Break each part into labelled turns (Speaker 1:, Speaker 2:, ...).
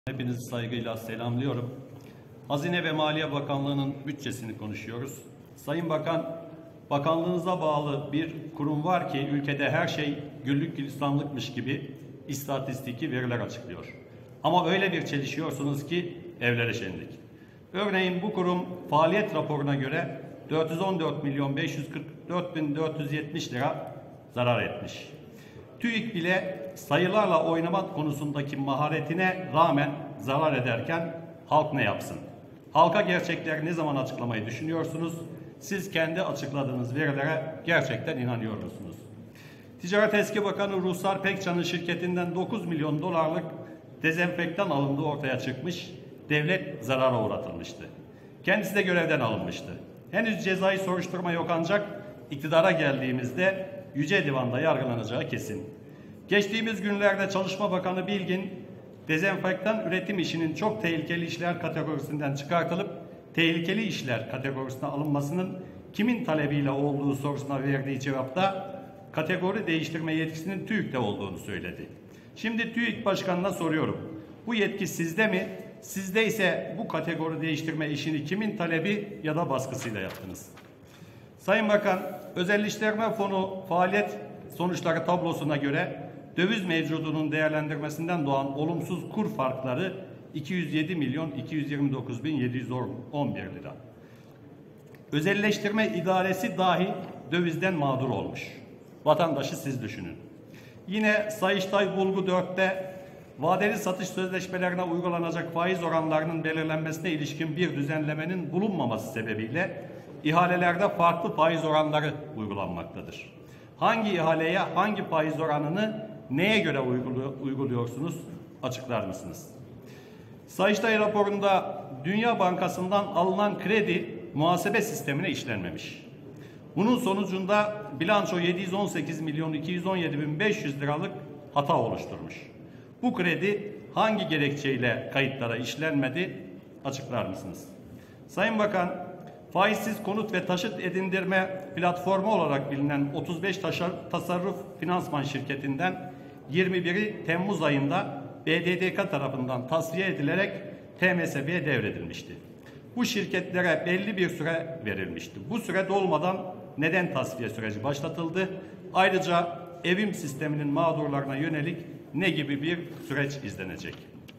Speaker 1: Hepinizi saygıyla selamlıyorum. Hazine ve Maliye Bakanlığı'nın bütçesini konuşuyoruz. Sayın Bakan, bakanlığınıza bağlı bir kurum var ki ülkede her şey güllük gülistanlıkmış gibi istatistiki veriler açıklıyor. Ama öyle bir çelişiyorsunuz ki evlere şenlik. Örneğin bu kurum faaliyet raporuna göre 414.544.470 lira zarar etmiş. TÜİK bile sayılarla oynamak konusundaki maharetine rağmen zarar ederken halk ne yapsın? Halka gerçekleri ne zaman açıklamayı düşünüyorsunuz? Siz kendi açıkladığınız verilere gerçekten inanıyor musunuz? Ticaret Eski Bakanı Ruhsar Pekcan'ın şirketinden 9 milyon dolarlık dezenfektan alındığı ortaya çıkmış, devlet zarara uğratılmıştı. Kendisi de görevden alınmıştı. Henüz cezai soruşturma yok ancak iktidara geldiğimizde Yüce Divan'da yargılanacağı kesin. Geçtiğimiz günlerde Çalışma Bakanı Bilgin, dezenfektan üretim işinin çok tehlikeli işler kategorisinden çıkartılıp tehlikeli işler kategorisine alınmasının kimin talebiyle olduğu sorusuna verdiği cevapta kategori değiştirme yetkisinin TÜİK'te olduğunu söyledi. Şimdi TÜİK Başkanı'na soruyorum. Bu yetki sizde mi? Sizde ise bu kategori değiştirme işini kimin talebi ya da baskısıyla yaptınız? Sayın Bakan, Özelleştirme Fonu faaliyet sonuçları tablosuna göre döviz mevcudunun değerlendirmesinden doğan olumsuz kur farkları 207.229.711 lira. Özelleştirme idaresi dahi dövizden mağdur olmuş. Vatandaşı siz düşünün. Yine Sayıştay Bulgu 4'te vadeli satış sözleşmelerine uygulanacak faiz oranlarının belirlenmesine ilişkin bir düzenlemenin bulunmaması sebebiyle ihalelerde farklı faiz oranları uygulanmaktadır. Hangi ihaleye hangi faiz oranını neye göre uyguluyorsunuz? Açıklar mısınız? Sayıştay raporunda Dünya Bankası'ndan alınan kredi muhasebe sistemine işlenmemiş. Bunun sonucunda bilanço 718.217.500 liralık hata oluşturmuş. Bu kredi hangi gerekçeyle kayıtlara işlenmedi? Açıklar mısınız? Sayın Bakan, faizsiz konut ve taşıt edindirme platformu olarak bilinen 35 tasarruf finansman şirketinden 21'i Temmuz ayında BDDK tarafından tasfiye edilerek TMSB'ye devredilmişti. Bu şirketlere belli bir süre verilmişti. Bu süre dolmadan neden tasfiye süreci başlatıldı? Ayrıca evim sisteminin mağdurlarına yönelik ne gibi bir süreç izlenecek?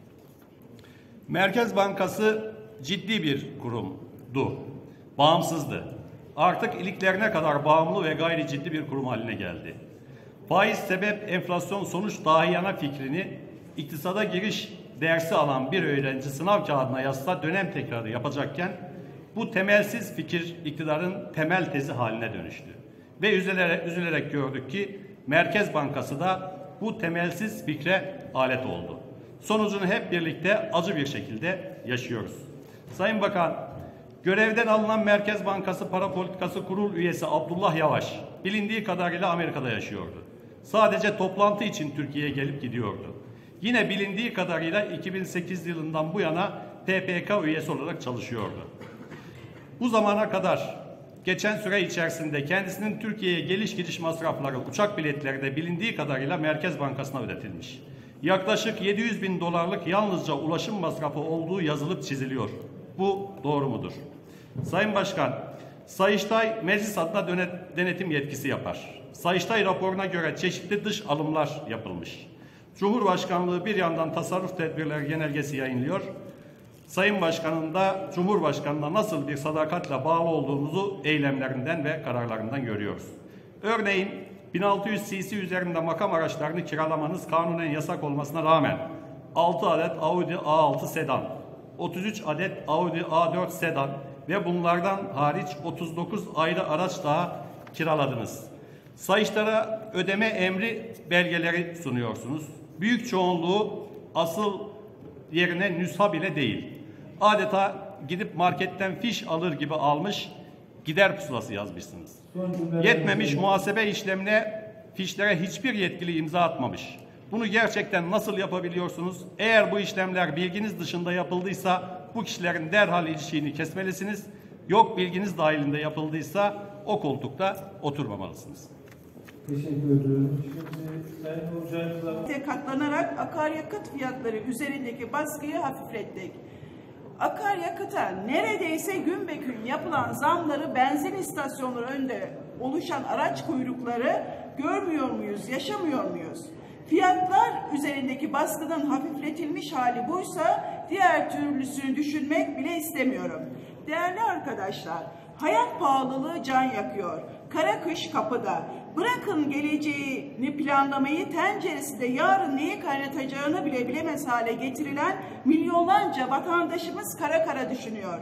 Speaker 1: Merkez Bankası ciddi bir kurumdu. Bağımsızdı. Artık iliklerine kadar bağımlı ve gayri ciddi bir kurum haline geldi. Faiz sebep enflasyon sonuç dahiyana fikrini iktisada giriş dersi alan bir öğrenci sınav kağıdına yazsa dönem tekrarı yapacakken bu temelsiz fikir iktidarın temel tezi haline dönüştü. Ve üzülerek gördük ki Merkez Bankası da bu temelsiz fikre alet oldu. Sonucunu hep birlikte acı bir şekilde yaşıyoruz. Sayın Bakan, görevden alınan Merkez Bankası Para Politikası Kurul üyesi Abdullah Yavaş bilindiği kadarıyla Amerika'da yaşıyordu. Sadece toplantı için Türkiye'ye gelip gidiyordu. Yine bilindiği kadarıyla 2008 yılından bu yana PPK üyesi olarak çalışıyordu. Bu zamana kadar geçen süre içerisinde kendisinin Türkiye'ye geliş gidiş masrafları, uçak biletleri de bilindiği kadarıyla Merkez Bankası'na ödetilmiş. Yaklaşık 700.000 dolarlık yalnızca ulaşım masrafı olduğu yazılıp çiziliyor. Bu doğru mudur? Sayın Başkan, Sayıştay meclis adına denetim yetkisi yapar. Sayıştay raporuna göre çeşitli dış alımlar yapılmış. Cumhurbaşkanlığı bir yandan tasarruf tedbirleri genelgesi yayınlıyor. Sayın Başkan'ın da Cumhurbaşkanı'na nasıl bir sadakatle bağlı olduğumuzu eylemlerinden ve kararlarından görüyoruz. Örneğin 1600 cc üzerinde makam araçlarını kiralamanız kanunen yasak olmasına rağmen 6 adet Audi A6 sedan, 33 adet Audi A4 sedan ve bunlardan hariç 39 ayrı araç daha kiraladınız. Sayıştay'a ödeme emri belgeleri sunuyorsunuz. Büyük çoğunluğu asıl yerine nüsha bile değil. Adeta gidip marketten fiş alır gibi almış, gider pusulası yazmışsınız. Yetmemiş, muhasebe işlemine fişlere hiçbir yetkili imza atmamış. Bunu gerçekten nasıl yapabiliyorsunuz? Eğer bu işlemler bilginiz dışında yapıldıysa bu kişilerin derhal ilişiğini kesmelisiniz. Yok bilginiz dahilinde yapıldıysa o koltukta oturmamalısınız.
Speaker 2: Teşekkür ediyorum. Şimdi Sayın Hoca'yla
Speaker 3: katlanarak akaryakıt fiyatları üzerindeki baskıyı hafiflettik. Akaryakıta neredeyse gün be gün yapılan zamları, benzin istasyonları önünde oluşan araç kuyrukları görmüyor muyuz, yaşamıyor muyuz? Fiyatlar üzerindeki baskının hafifletilmiş hali buysa diğer türlüsünü düşünmek bile istemiyorum. Değerli arkadaşlar, hayat pahalılığı can yakıyor. Kara kış kapıda. Bırakın geleceğini planlamayı, tenceresinde yarın neyi kaynatacağını bile bilemez hale getirilen milyonlarca vatandaşımız kara kara düşünüyor.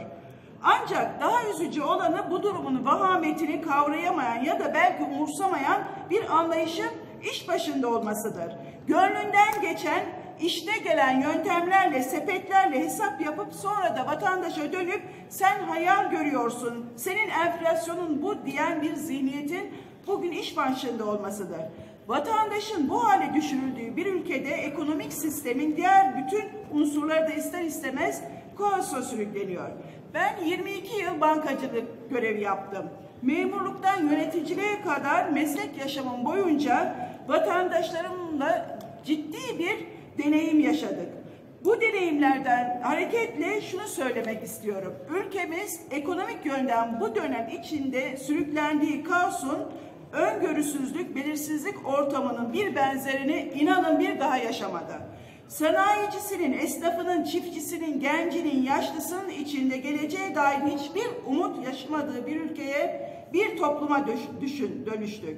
Speaker 3: Ancak daha üzücü olanı bu durumun vahametini kavrayamayan ya da belki umursamayan bir anlayışın iş başında olmasıdır. Gönlünden geçen, İşte gelen yöntemlerle, sepetlerle hesap yapıp sonra da vatandaşa dönüp sen hayal görüyorsun, senin enflasyonun bu diyen bir zihniyetin bugün iş başında olmasıdır. Vatandaşın bu hale düşürüldüğü bir ülkede ekonomik sistemin diğer bütün unsurları da ister istemez kaosa sürükleniyor. Ben 22 yıl bankacılık görevi yaptım. Memurluktan yöneticiliğe kadar meslek yaşamım boyunca vatandaşlarımla ciddi bir deneyim yaşadık. Bu deneyimlerden hareketle şunu söylemek istiyorum. Ülkemiz ekonomik yönden bu dönem içinde sürüklendiği kaosun, öngörüsüzlük, belirsizlik ortamının bir benzerini inanın bir daha yaşamadı. Sanayicisinin, esnafının, çiftçisinin, gencinin, yaşlısının içinde geleceğe dair hiçbir umut yaşamadığı bir ülkeye, bir topluma dönüştük.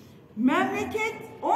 Speaker 3: Memleket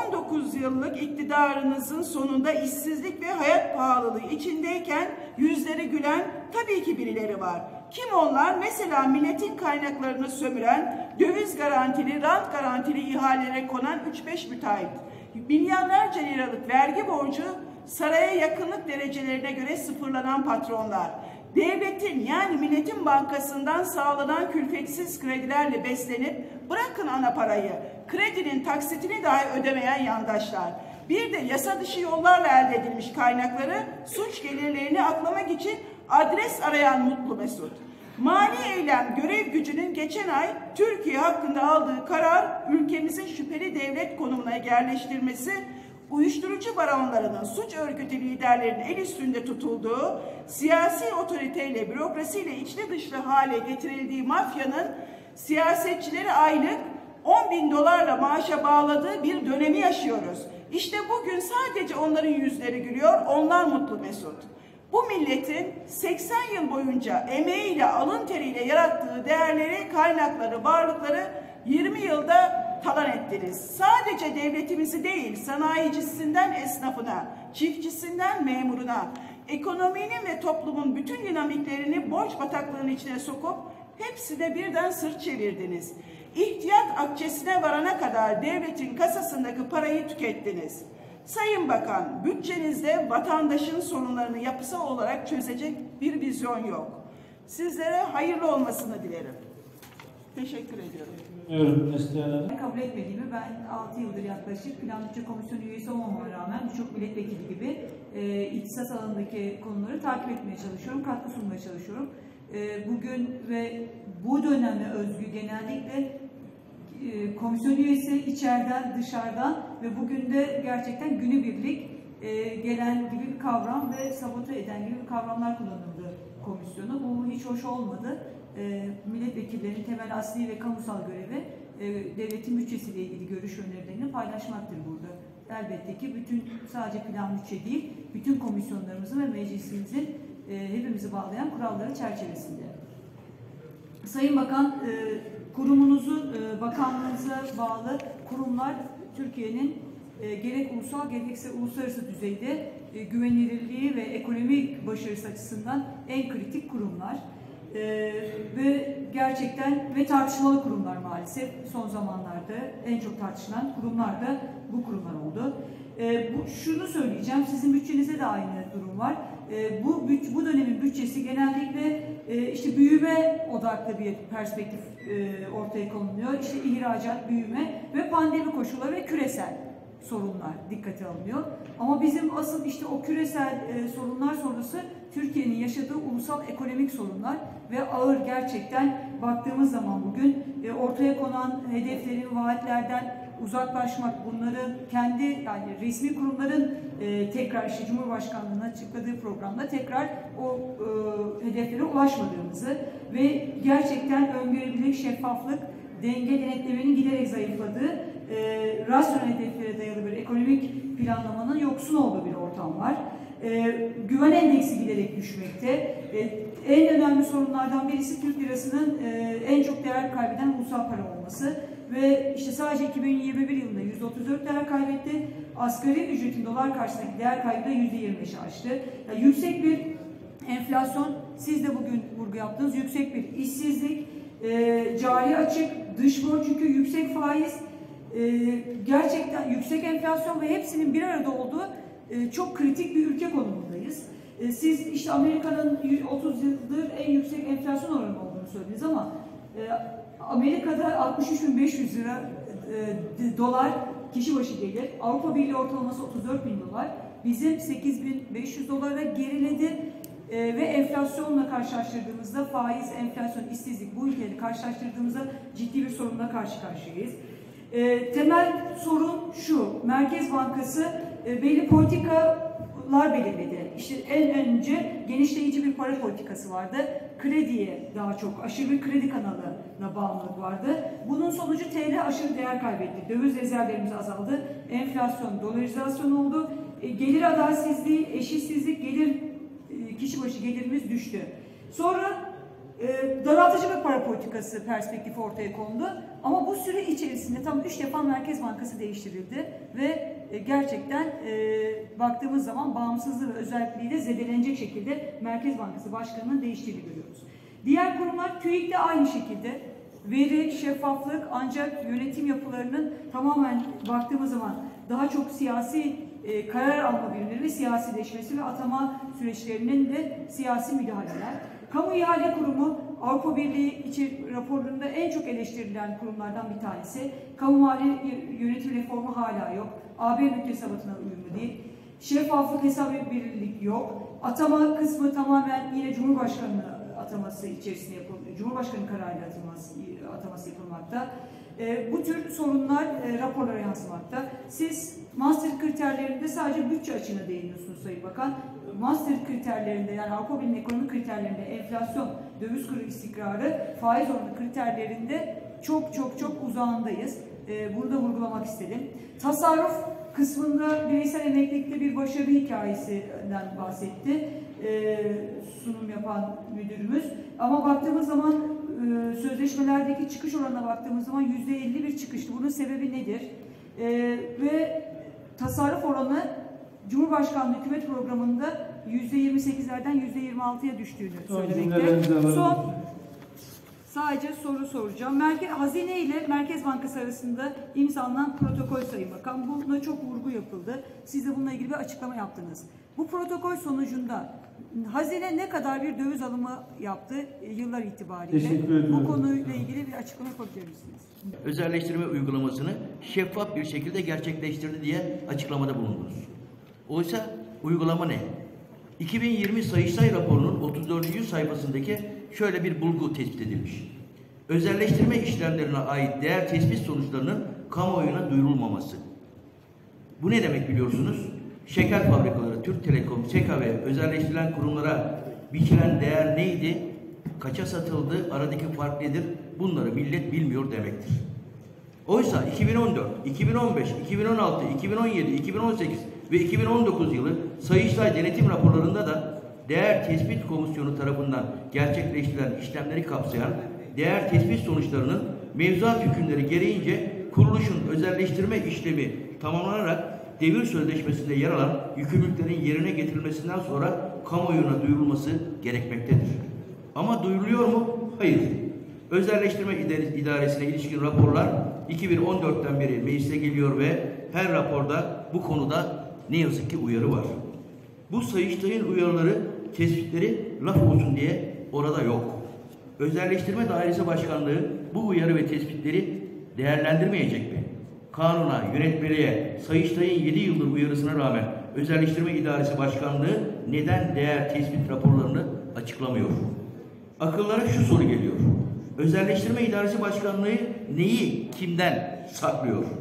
Speaker 3: 19 yıllık iktidarınızın sonunda işsizlik ve hayat pahalılığı içindeyken yüzleri gülen tabii ki birileri var. Kim onlar? Mesela milletin kaynaklarını sömüren, döviz garantili, rant garantili ihalelere konan 3-5 müteahhit. Milyarlarca liralık vergi borcu saraya yakınlık derecelerine göre sıfırlanan patronlar. Devletin yani milletin bankasından sağlanan külfetsiz kredilerle beslenip bırakın ana parayı, kredinin taksitini dahi ödemeyen yandaşlar. Bir de yasa dışı yollarla elde edilmiş kaynakları suç gelirlerini aklamak için adres arayan Mutlu Mesut. Mali eylem görev gücünün geçen ay Türkiye hakkında aldığı karar ülkemizin şüpheli devlet konumuna yerleştirmesi, uyuşturucu baronlarının, suç örgütü liderlerinin el üstünde tutulduğu, siyasi otoriteyle, bürokrasiyle içli dışlı hale getirildiği mafyanın siyasetçileri aylık 10.000 dolarla maaşa bağladığı bir dönemi yaşıyoruz. İşte bugün sadece onların yüzleri gülüyor, onlar mutlu mesut. Bu milletin 80 yıl boyunca emeğiyle, alın teriyle yarattığı değerleri, kaynakları, varlıkları 20 yılda talan ettiniz. Sadece devletimizi değil, sanayicisinden esnafına, çiftçisinden memuruna, ekonominin ve toplumun bütün dinamiklerini borç bataklığının içine sokup hepsine birden sırt çevirdiniz. İhtiyat akçesine varana kadar devletin kasasındaki parayı tükettiniz. Sayın Bakan, bütçenizde vatandaşın sorunlarını yapısal olarak çözecek bir vizyon yok. Sizlere hayırlı olmasını dilerim. Teşekkür ediyorum.
Speaker 4: Kabul etmediğimi ben 6 yıldır yaklaşık Plan Bütçe Komisyonu üyesi olmama rağmen birçok milletvekili gibi ihtisas alanındaki konuları takip etmeye çalışıyorum, katkı sunmaya çalışıyorum. Bugün ve bu döneme özgü genellikle komisyon üyesi içeriden dışarıdan ve bugün de gerçekten günübirlik gelen gibi bir kavram ve sabote eden gibi bir kavramlar kullanıldı komisyonu. Bu hiç hoş olmadı. Milletvekillerinin temel asli ve kamusal görevi devletin bütçesiyle ilgili görüş önerilerini paylaşmaktır burada. Elbette ki sadece plan bütçe değil, bütün komisyonlarımızın ve meclisimizin hepimizi bağlayan kuralları çerçevesinde. Sayın Bakan, kurumunuzu, bakanlığınıza bağlı kurumlar Türkiye'nin gerek ulusal gerekse uluslararası düzeyde güvenilirliği ve ekonomik başarısı açısından en kritik kurumlar. Ve gerçekten ve tartışmalı kurumlar maalesef son zamanlarda en çok tartışılan kurumlar da bu kurumlar oldu. Şunu söyleyeceğim, sizin bütçenizde de aynı durum var. Bu dönemin bütçesi genellikle işte büyüme odaklı bir perspektif ortaya konuluyor. İşte ihracat, büyüme ve pandemi koşulları ve küresel sorunlar dikkate alınıyor. Ama bizim asıl işte o küresel sorunlar sonrası Türkiye'nin yaşadığı ulusal ekonomik sorunlar ve ağır gerçekten baktığımız zaman bugün ortaya konan hedeflerin, vaatlerden uzaklaşmak, bunların kendi yani resmi kurumların tekrar işte Cumhurbaşkanlığı'nın açıkladığı programda tekrar o hedeflere ulaşmadığımızı ve gerçekten öngörülebilirlik, şeffaflık, denge denetlemenin giderek zayıfladığı, rasyonel hedeflere dayalı bir ekonomik planlamanın yoksun olduğu bir ortam var. Güven endeksi giderek düşmekte. En önemli sorunlardan birisi Türk lirasının en çok değer kaybeden ulusal para olması ve işte sadece 2021 yılında %34 değer kaybetti. Asgari ücretin dolar karşısındaki değer kaybı da %25'i aştı. Yani yüksek bir enflasyon, siz de bugün vurgu yaptınız, yüksek bir işsizlik, cari açık, dış borç yükü, yüksek faiz, gerçekten yüksek enflasyon ve hepsinin bir arada olduğu çok kritik bir ülke konumundayız. Siz işte Amerika'nın 30 yıldır en yüksek enflasyon oranı olduğunu söylediniz ama Amerika'da 63.500 lira dolar kişi başı gelir. Avrupa Birliği ortalaması 34.000 dolar. Bizim 8.500 dolara geriledi. Ve enflasyonla karşılaştırdığımızda faiz, enflasyon, işsizlik bu ülkeleri karşılaştırdığımızda ciddi bir sorunla karşı karşıyayız. Temel sorun şu, Merkez Bankası belli politikalar belirledi. İşte en önce genişleyici bir para politikası vardı. Krediye daha çok, aşırı bir kredi kanalına bağımlılık vardı. Bunun sonucu TL aşırı değer kaybetti. Döviz rezervlerimiz azaldı. Enflasyon, dolarizasyon oldu. Gelir adaletsizliği, eşitsizlik, kişi başı gelirimiz düştü. Sonra daraltıcı bir para politikası perspektifi ortaya kondu. Ama bu süre içerisinde tam 3 defa Merkez Bankası değiştirildi ve gerçekten baktığımız zaman bağımsızlığı ve özelliğiyle zedelenecek şekilde Merkez Bankası Başkanı'nın değiştiğini görüyoruz. Diğer kurumlar TÜİK de aynı şekilde veri, şeffaflık ancak yönetim yapılarının tamamen baktığımız zaman daha çok siyasi karar alma birimleri ve siyasileşmesi ve atama süreçlerinin de siyasi müdahaleler. Kamu İhale Kurumu Avrupa Birliği raporlarında en çok eleştirilen kurumlardan bir tanesi. Kamu mali yönetim reformu hala yok. AB müktesebatına uyumlu değil. Şeffaflık, hesaplayabilirlik yok. Atama kısmı tamamen yine Cumhurbaşkanı ataması içerisinde yapılıyor. Cumhurbaşkanı kararıyla ataması yapılmakta. Bu tür sorunlar raporlara yansımakta. Siz Maastricht kriterlerinde sadece bütçe açığına değiniyorsunuz Sayın Bakan. Maastricht kriterlerinde yani Avrupa Birliği ekonomik kriterlerinde enflasyon, döviz kuru istikrarı, faiz oranı kriterlerinde çok uzağındayız. Bunu da vurgulamak istedim. Tasarruf kısmında bireysel emeklilikte bir başarı hikayesinden bahsetti sunum yapan müdürümüz. Ama baktığımız zaman sözleşmelerdeki çıkış oranına baktığımız zaman %50 bir çıkıştı. Bunun sebebi nedir? Ve tasarruf oranı Cumhurbaşkanlığı hükümet programında %28'lerden %26'ya düştüğünü söylemekte. Son sadece soru soracağım. Hazine ile Merkez Bankası arasında imzalanan protokol Sayın Bakan. Buna çok vurgu yapıldı. Siz de bununla ilgili bir açıklama yaptınız. Bu protokol sonucunda Hazine ne kadar bir döviz alımı yaptı yıllar itibariyle? Bu konuyla ilgili bir açıklama yapabilir misiniz?
Speaker 5: Özelleştirme uygulamasını şeffaf bir şekilde gerçekleştirdi diye açıklamada bulundunuz. Oysa uygulama ne? 2020 Sayıştay raporunun 34. sayfasındaki şöyle bir bulgu tespit edilmiş. Özelleştirme işlemlerine ait değer tespit sonuçlarının kamuoyuna duyurulmaması. Bu ne demek biliyorsunuz? Şeker fabrikaları, Türk Telekom, SEKA ve özelleştirilen kurumlara biçilen değer neydi? Kaça satıldı? Aradaki fark nedir? Bunları millet bilmiyor demektir. Oysa 2014, 2015, 2016, 2017, 2018 ve 2019 yılı Sayıştay denetim raporlarında da Değer Tespit Komisyonu tarafından gerçekleştirilen işlemleri kapsayan değer tespit sonuçlarının mevzuat hükümleri gereğince kuruluşun özelleştirme işlemi tamamlanarak devir sözleşmesinde yer alan yükümlülüklerin yerine getirilmesinden sonra kamuoyuna duyurulması gerekmektedir. Ama duyuruluyor mu? Hayır. Özelleştirme idaresine ilişkin raporlar 2014'ten beri meclise geliyor ve her raporda bu konuda ne yazık ki uyarı var. Bu Sayıştay'ın uyarıları, tespitleri laf olsun diye orada yok. Özelleştirme Dairesi Başkanlığı bu uyarı ve tespitleri değerlendirmeyecek mi? Kanuna, yönetmeliğe, Sayıştay'ın 7 yıldır uyarısına rağmen Özelleştirme İdaresi Başkanlığı neden değer tespit raporlarını açıklamıyor? Akıllara şu soru geliyor. Özelleştirme İdaresi Başkanlığı neyi kimden saklıyor?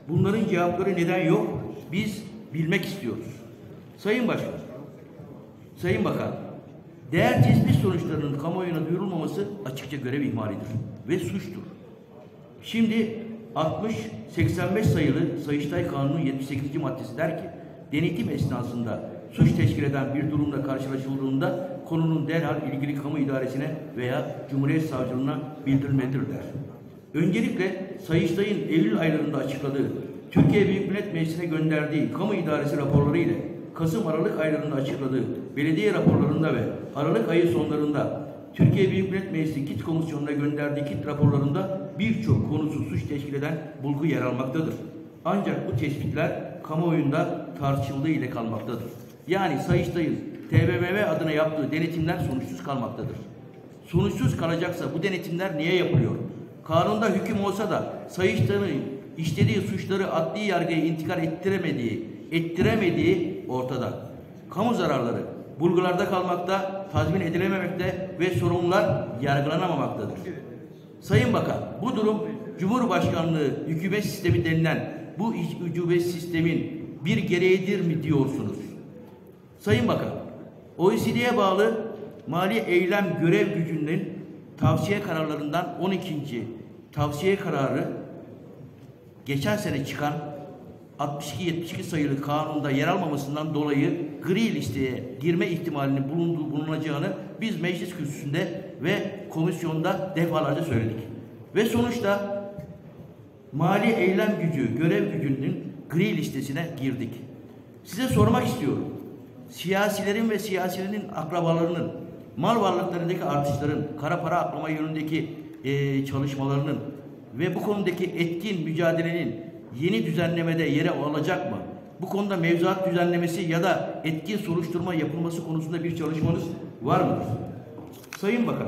Speaker 5: Bunların cevapları neden yok? Biz bilmek istiyoruz. Sayın Başkan, Sayın Bakan, değer tespit sonuçlarının kamuoyuna duyurulmaması açıkça görev ihmalidir ve suçtur. Şimdi 60-85 sayılı Sayıştay Kanunu 78. maddesi der ki, denetim esnasında suç teşkil eden bir durumla karşılaşıldığında konunun derhal ilgili kamu idaresine veya Cumhuriyet Savcılığına bildirilmelidir der. Öncelikle Sayıştay'ın Eylül aylarında açıkladığı, Türkiye Büyük Millet Meclisi'ne gönderdiği kamu idaresi raporları ile Kasım-Aralık aylarında açıkladığı belediye raporlarında ve Aralık ayı sonlarında Türkiye Büyük Millet Meclisi KİT Komisyonu'na gönderdiği KİT raporlarında birçok konusu suç teşkil eden bulgu yer almaktadır. Ancak bu tespitler kamuoyunda tartışıldığı ile kalmaktadır. Yani Sayıştay'ın TBMM adına yaptığı denetimler sonuçsuz kalmaktadır. Sonuçsuz kalacaksa bu denetimler niye yapılıyor? Kanunda hüküm olsa da Sayıştay'ın işlediği suçları adli yargıya intikal ettiremediği ortada. Kamu zararları bulgularda kalmakta, tazmin edilememekte ve sorumlular yargılanamamaktadır. Sayın Bakan, bu durum Cumhurbaşkanlığı hükümet sistemi denilen bu ucube sistemin bir gereğidir mi diyorsunuz? Sayın Bakan, OECD'ye bağlı Mali Eylem Görev Gücü'nün tavsiye kararlarından 12. tavsiye kararı geçen sene çıkan 62-72 sayılı kanunda yer almamasından dolayı gri listeye girme ihtimalinin bulunacağını biz meclis kürsüsünde ve komisyonda defalarca söyledik. Ve sonuçta Mali Eylem Gücü, Görev Gücü'nün gri listesine girdik. Size sormak istiyorum. Siyasilerin ve siyasilerin akrabalarının mal varlıklarındaki artışların, kara para aklama yönündeki çalışmalarının ve bu konudaki etkin mücadelenin yeni düzenlemede yere alacak mı? Bu konuda mevzuat düzenlemesi ya da etkin soruşturma yapılması konusunda bir çalışmanız var mıdır? Sayın Bakan,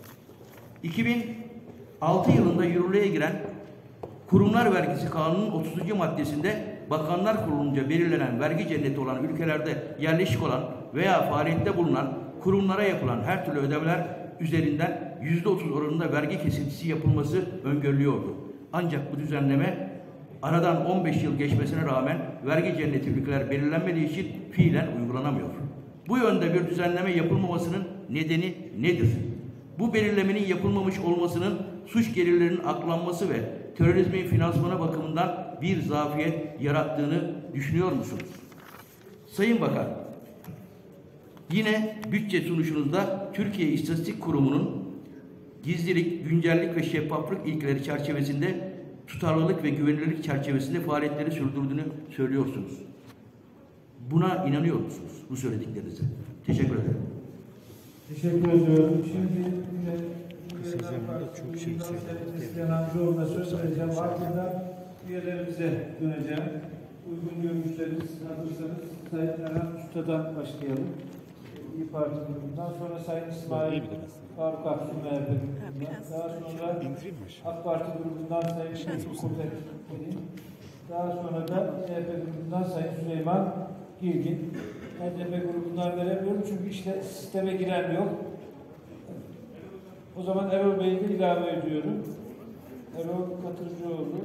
Speaker 5: 2006 yılında yürürlüğe giren Kurumlar Vergisi Kanunu'nun 30. maddesinde Bakanlar Kurulu'nca belirlenen vergi cenneti olan ülkelerde yerleşik olan veya faaliyette bulunan kurumlara yapılan her türlü ödemeler üzerinden %30 oranında vergi kesintisi yapılması öngörülüyordu. Ancak bu düzenleme aradan 15 yıl geçmesine rağmen vergi cenneti ülkeler belirlenmediği için fiilen uygulanamıyor. Bu yönde bir düzenleme yapılmamasının nedeni nedir? Bu belirlemenin yapılmamış olmasının suç gelirlerinin aklanması ve terörizmin finansmanı bakımından bir zafiyet yarattığını düşünüyor musunuz? Sayın Bakan, yine bütçe sunuşunuzda Türkiye İstatistik Kurumu'nun gizlilik, güncellik ve şeffaflık ilkeleri çerçevesinde tutarlılık ve güvenilirlik çerçevesinde faaliyetleri sürdürdüğünü söylüyorsunuz. Buna inanıyor musunuz bu söylediklerinize? Teşekkür ederim.
Speaker 2: Teşekkür ediyorum. Şimdi yine çok şey Amcaoğlu'na söz vereceğim. Ardından üyelerimize döneceğim. Uygun görmüşleriniz hazırsanız Sayın Erhan Usta'dan başlayalım. İYİ Parti grubundan sonra Sayın İsmail Faruk Aksu MHP grubundan, daha sonra AK Parti grubundan Sayın Şevki Kopek, daha sonra da MHP grubundan Sayın Süleyman Girgin. HDP grubundan veremiyorum çünkü işte sisteme giren yok. O zaman Erol Bey'i de ilave ediyorum. Erol Katırcıoğlu.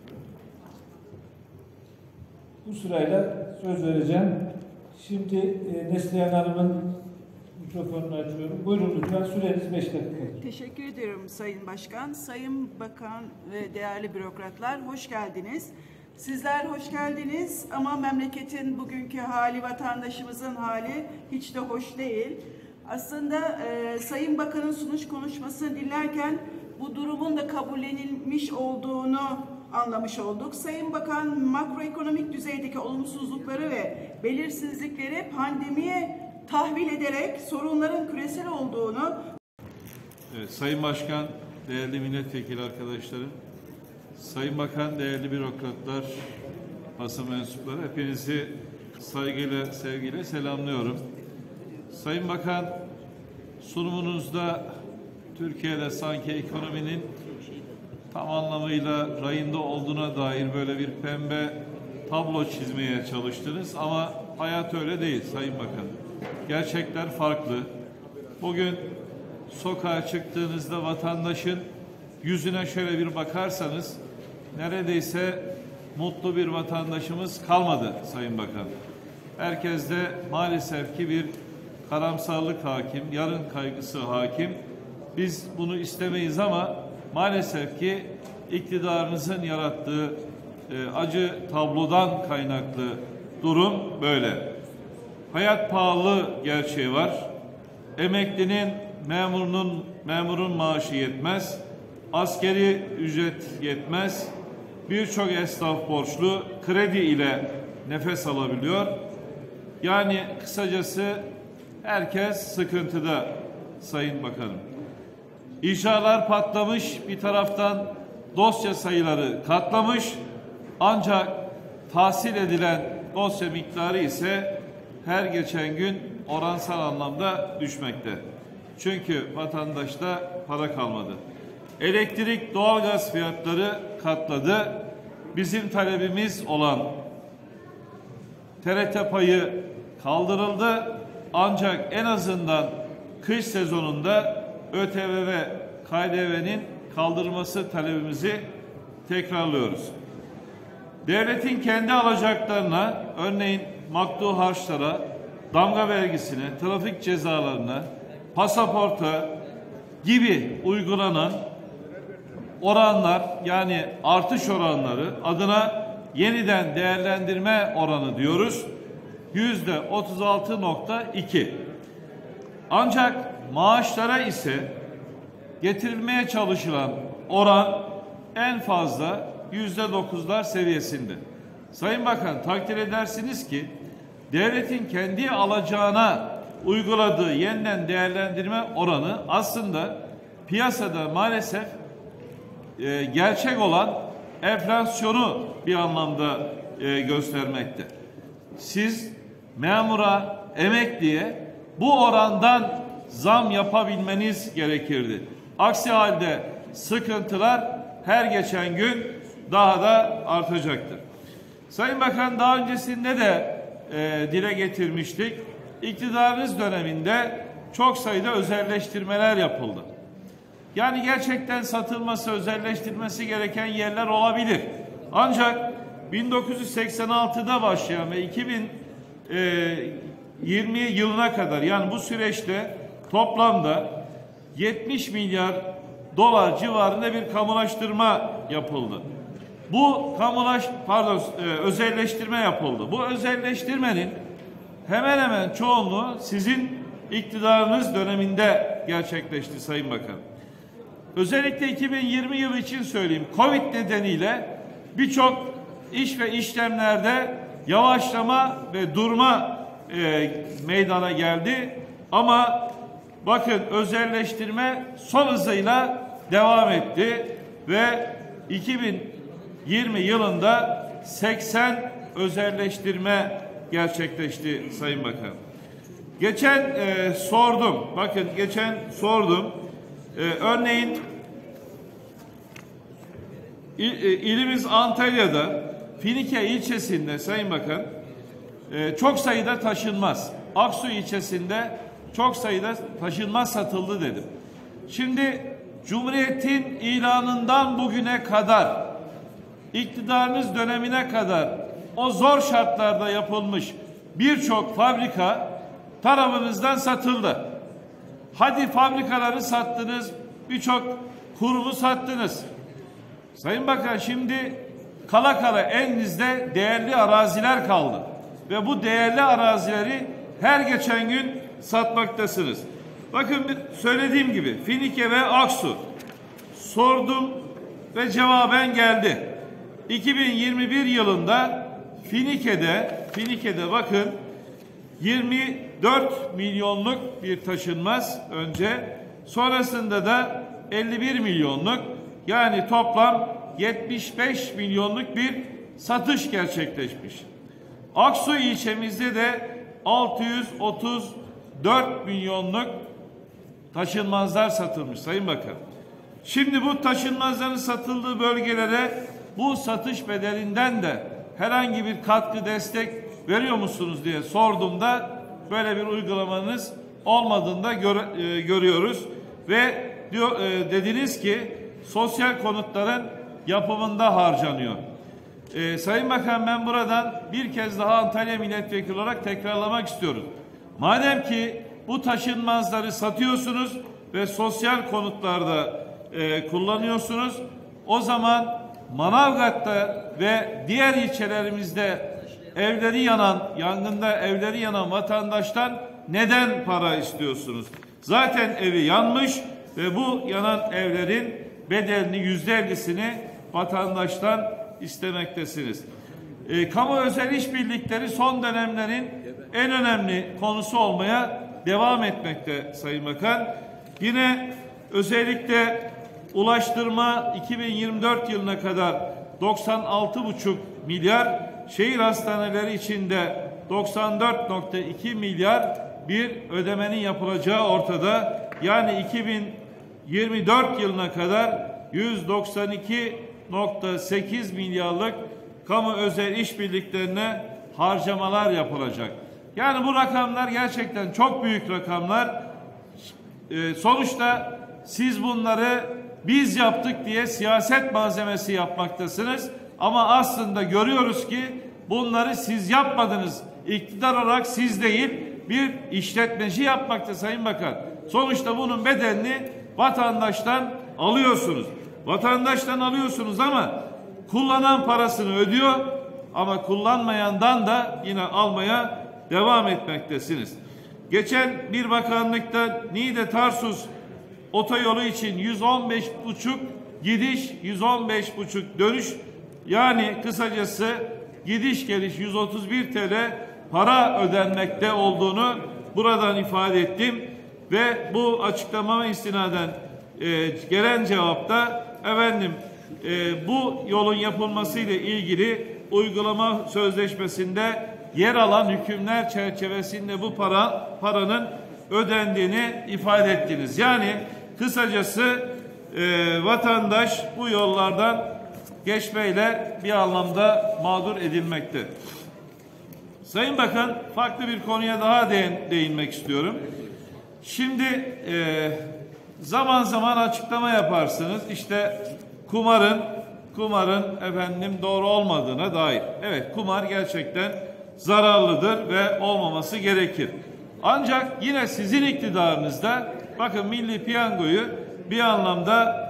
Speaker 2: Bu sırayla söz vereceğim. Şimdi Neslihan Hanım'ın mikrofonunu açıyorum. Buyurun lütfen, süreniz 5 dakika.
Speaker 3: Teşekkür ediyorum Sayın Başkan. Sayın Bakan ve değerli bürokratlar, hoş geldiniz. Sizler hoş geldiniz ama memleketin bugünkü hali, vatandaşımızın hali hiç de hoş değil. Aslında Sayın Bakan'ın sunuş konuşmasını dinlerken bu durumun da kabullenilmiş olduğunu anlamış olduk. Sayın Bakan makroekonomik düzeydeki olumsuzlukları ve belirsizlikleri pandemiye tahvil ederek sorunların küresel olduğunu...
Speaker 6: Evet, Sayın Başkan, değerli milletvekili arkadaşlarım, Sayın Bakan, değerli bürokratlar, basın mensupları, hepinizi saygıyla, sevgiyle selamlıyorum. Sayın Bakan, sunumunuzda Türkiye'de sanki ekonominin tam anlamıyla rayında olduğuna dair böyle bir pembe tablo çizmeye çalıştınız ama hayat öyle değil Sayın Bakan. Gerçekler farklı. Bugün sokağa çıktığınızda vatandaşın yüzüne şöyle bir bakarsanız neredeyse mutlu bir vatandaşımız kalmadı Sayın Bakan. Herkeste maalesef ki bir karamsarlık hakim, yarın kaygısı hakim. Biz bunu istemeyiz ama maalesef ki iktidarınızın yarattığı acı tablodan kaynaklı durum böyle. Hayat pahalı gerçeği var. Emeklinin, memurun maaşı yetmez. Askeri ücret yetmez. Birçok esnaf borçlu, kredi ile nefes alabiliyor. Yani kısacası herkes sıkıntıda Sayın Bakanım. İcralar patlamış, bir taraftan dosya sayıları katlamış, ancak tahsil edilen dosya miktarı ise her geçen gün oransal anlamda düşmekte. Çünkü vatandaşta para kalmadı. Elektrik, doğalgaz fiyatları katladı. Bizim talebimiz olan TRT payı kaldırıldı. Ancak en azından kış sezonunda ÖTV ve KDV'nin kaldırılması talebimizi tekrarlıyoruz. Devletin kendi alacaklarına, örneğin maktu harçlara, damga vergisine, trafik cezalarına, pasaporta gibi uygulanan oranlar, yani artış oranları adına yeniden değerlendirme oranı diyoruz. %36.2. Ancak maaşlara ise getirilmeye çalışılan oran en fazla %9'lar seviyesinde. Sayın Bakan, takdir edersiniz ki devletin kendi alacağına uyguladığı yeniden değerlendirme oranı aslında piyasada maalesef gerçek olan enflasyonu bir anlamda göstermekte. Siz memura, emekliye bu orandan zam yapabilmeniz gerekirdi. Aksi halde sıkıntılar her geçen gün daha da artacaktır. Sayın Bakan, daha öncesinde de dile getirmiştik. İktidarınız döneminde çok sayıda özelleştirmeler yapıldı. Yani gerçekten satılması, özelleştirmesi gereken yerler olabilir. Ancak 1986'da başlayan ve 2020 yılına kadar, yani bu süreçte toplamda 70 milyar dolar civarında bir kamulaştırma yapıldı. Bu özelleştirme yapıldı. Bu özelleştirmenin hemen hemen çoğunluğu sizin iktidarınız döneminde gerçekleşti Sayın Bakan. Özellikle 2020 yılı için söyleyeyim. Covid nedeniyle birçok iş ve işlemlerde yavaşlama ve durma meydana geldi. Ama bakın, özelleştirme son hızıyla devam etti ve 2020 yılında 80 özelleştirme gerçekleşti Sayın Bakan. Geçen sordum. Örneğin ilimiz Antalya'da Finike ilçesinde Sayın Bakan çok sayıda taşınmaz. Aksu ilçesinde çok sayıda taşınmaz satıldı dedim. Şimdi Cumhuriyet'in ilanından bugüne kadar, iktidarınız dönemine kadar o zor şartlarda yapılmış birçok fabrika tarafınızdan satıldı. Hadi fabrikaları sattınız, birçok kurumu sattınız. Sayın Bakan, şimdi kala elinizde değerli araziler kaldı. Ve bu değerli arazileri her geçen gün satmaktasınız. Bakın, söylediğim gibi Finike ve Aksu sordum ve cevaben geldi. 2021 yılında Finike'de bakın 24 milyonluk bir taşınmaz önce, sonrasında da 51 milyonluk, yani toplam 75 milyonluk bir satış gerçekleşmiş. Aksu ilçemizde de 634 milyonluk taşınmazlar satılmış Sayın Bakan. Şimdi bu taşınmazların satıldığı bölgelere bu satış bedelinden de herhangi bir katkı, destek veriyor musunuz diye sorduğumda böyle bir uygulamanız olmadığını da görüyoruz. Ve dediniz ki sosyal konutların yapımında harcanıyor. Sayın Bakan, ben buradan bir kez daha Antalya Milletvekili olarak tekrarlamak istiyorum. Madem ki bu taşınmazları satıyorsunuz ve sosyal konutlarda kullanıyorsunuz, o zaman Manavgat'ta ve diğer ilçelerimizde yangında evleri yanan vatandaştan neden para istiyorsunuz? Zaten evi yanmış ve bu yanan evlerin bedelini %50'sini vatandaştan istemektesiniz. Kamu özel işbirlikleri son dönemlerin en önemli konusu olmaya devam etmekte Sayın Bakan. Yine özellikle ulaştırma 2024 yılına kadar 96,5 milyar, şehir hastaneleri içinde 94,2 milyar bir ödemenin yapılacağı ortada. Yani 2024 yılına kadar 192,8 milyarlık kamu özel işbirliklerine harcamalar yapılacak. Yani bu rakamlar gerçekten çok büyük rakamlar. Sonuçta siz bunları biz yaptık diye siyaset malzemesi yapmaktasınız. Ama aslında görüyoruz ki bunları siz yapmadınız. İktidar olarak siz değil, bir işletmeci yapmakta Sayın Bakan. Sonuçta bunun bedelini vatandaştan alıyorsunuz. Vatandaştan alıyorsunuz ama kullanan parasını ödüyor, ama kullanmayandan da yine almaya devam etmektesiniz. Geçen bir bakanlıkta Niğde-Tarsus otoyolu için 115,5 gidiş, 115,5 dönüş, yani kısacası gidiş geliş 131 TL para ödenmekte olduğunu buradan ifade ettim ve bu açıklamama istinaden gelen cevapta bu yolun yapılması ile ilgili uygulama sözleşmesinde yer alan hükümler çerçevesinde bu paranın ödendiğini ifade ettiniz. Yani kısacası vatandaş bu yollardan geçmeyle bir anlamda mağdur edilmekte. Sayın Bakan, farklı bir konuya daha değinmek istiyorum. Şimdi zaman zaman açıklama yaparsınız. İşte kumarın doğru olmadığına dair. Evet, kumar gerçekten zararlıdır ve olmaması gerekir. Ancak yine sizin iktidarınızda bakın Milli Piyango'yu bir anlamda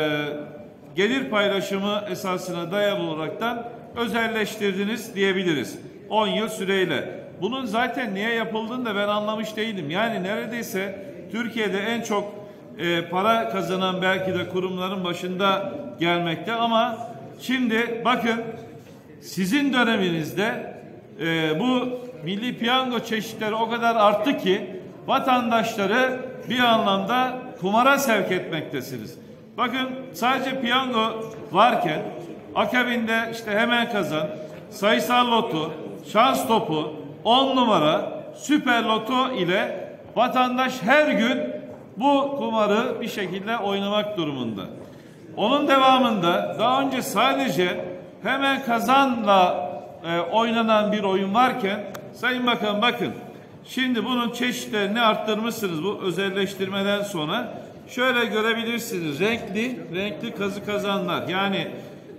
Speaker 6: gelir paylaşımı esasına dayalı olaraktan özelleştirdiniz diyebiliriz. 10 yıl süreyle. Bunun zaten niye yapıldığını da ben anlamış değilim. Yani neredeyse Türkiye'de en çok para kazanan belki de kurumların başında gelmekte, ama şimdi bakın sizin döneminizde bu Milli Piyango çeşitleri o kadar arttı ki vatandaşları bir anlamda kumara sevk etmektesiniz. Bakın sadece piyango varken akabinde işte Hemen Kazan, sayısal loto, şans topu, 10 numara, süper loto ile vatandaş her gün bu kumarı bir şekilde oynamak durumunda. Onun devamında daha önce sadece Hemen Kazan'la oynanan bir oyun varken Sayın Bakan bakın şimdi bunun çeşitlerini arttırmışsınız bu özelleştirmeden sonra. Şöyle görebilirsiniz, renkli kazı kazanlar, yani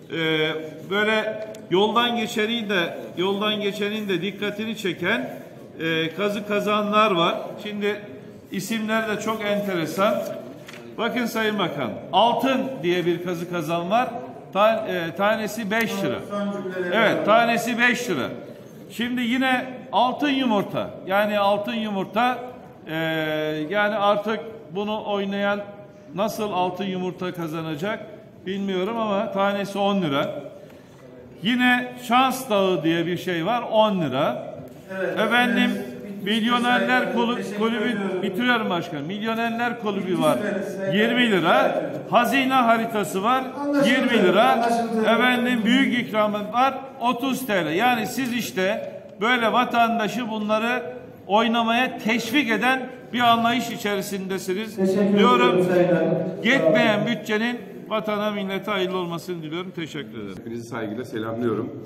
Speaker 6: böyle yoldan geçenin de dikkatini çeken kazı kazanlar var. Şimdi isimler de çok enteresan. Bakın Sayın Bakan, altın diye bir kazı kazan var. Tanesi 5 lira. Evet, tanesi 5 lira. Şimdi yine altın yumurta. Yani altın yumurta yani artık bunu oynayan nasıl altın yumurta kazanacak bilmiyorum ama tanesi 10 lira. Yine şans dağı diye bir şey var, 10 lira. Evet, efendim Milyonerler Kulübü bitiriyorum başkanım. Milyonerler Kulübü var 20 lira. Hazine haritası var 20 lira. Efendim büyük ikramı var 30 TL. Yani siz işte böyle vatandaşı bunları oynamaya teşvik eden bir anlayış içerisindesiniz. Diyorum, yetmeyen bütçenin vatana millete hayırlı olmasını diliyorum. Teşekkür ederim.
Speaker 7: Hepinizi saygıyla selamlıyorum.